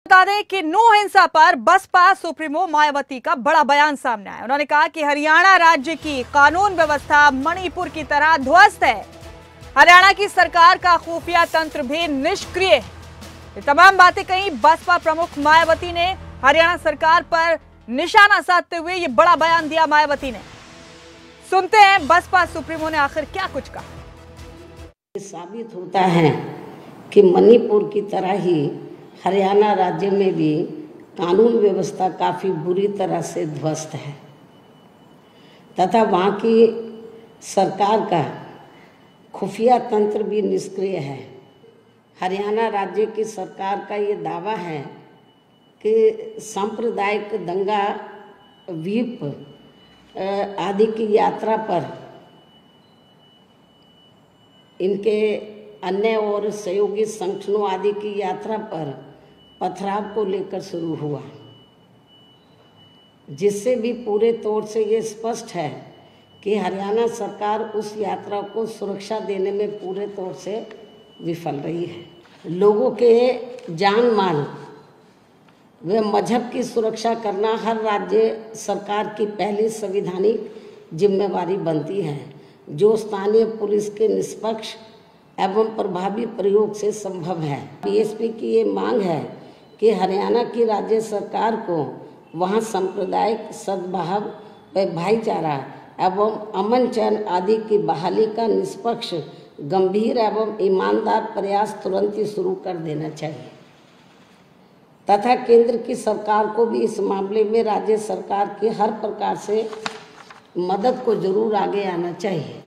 बता दें कि नू हिंसा पर बसपा सुप्रीमो मायावती का बड़ा बयान सामने आया। उन्होंने कहा कि हरियाणा राज्य की कानून व्यवस्था मणिपुर की तरह ध्वस्त है। हरियाणा की सरकार का खुफिया तंत्र भी निष्क्रिय है। ये तमाम बातें कही बसपा प्रमुख मायावती ने। हरियाणा सरकार पर निशाना साधते हुए ये बड़ा बयान दिया मायावती ने। सुनते हैं बसपा सुप्रीमो ने आखिर क्या कुछ कहा। साबित होता है कि मणिपुर की तरह ही हरियाणा राज्य में भी कानून व्यवस्था काफ़ी बुरी तरह से ध्वस्त है तथा वहाँ की सरकार का खुफिया तंत्र भी निष्क्रिय है। हरियाणा राज्य की सरकार का ये दावा है कि सांप्रदायिक दंगा व्हीप आदि की यात्रा पर इनके अन्य और सहयोगी संगठनों आदि की यात्रा पर पथराव को लेकर शुरू हुआ, जिससे भी पूरे तौर से ये स्पष्ट है कि हरियाणा सरकार उस यात्रा को सुरक्षा देने में पूरे तौर से विफल रही है। लोगों के जान माल व मजहब की सुरक्षा करना हर राज्य सरकार की पहली संवैधानिक जिम्मेवारी बनती है, जो स्थानीय पुलिस के निष्पक्ष एवं प्रभावी प्रयोग से संभव है। बीएसपी की ये मांग है कि हरियाणा की राज्य सरकार को वहाँ सांप्रदायिक सद्भाव व भाईचारा एवं अमन चैन आदि की बहाली का निष्पक्ष, गंभीर एवं ईमानदार प्रयास तुरंत ही शुरू कर देना चाहिए तथा केंद्र की सरकार को भी इस मामले में राज्य सरकार की हर प्रकार से मदद को जरूर आगे आना चाहिए।